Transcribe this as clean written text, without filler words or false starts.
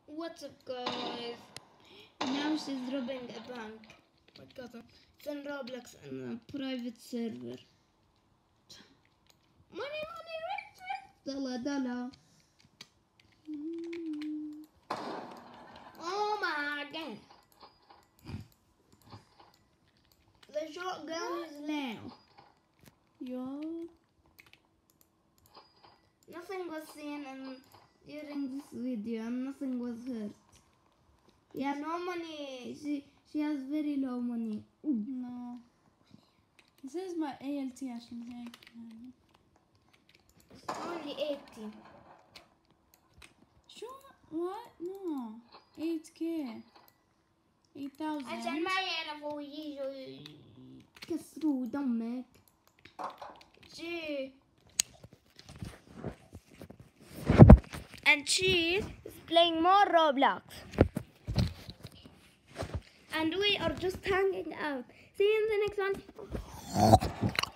What's up, guys? Now she's robbing a bank. My God, it's in Roblox and a private server. Money, dollar, dollar. Oh my God! The shotgun is loud. Ja. Nothing was seen during this video and nothing was hurt. Yeah, no money. She has very low money. No. It says my ALT عشان هيك يعني. It's only 80. شو؟ What? No. 8K. 8,000. عشان ما يعرفوا يجوا يكسروا دمك. And she is playing more Roblox. And we are just hanging out. See you in the next one.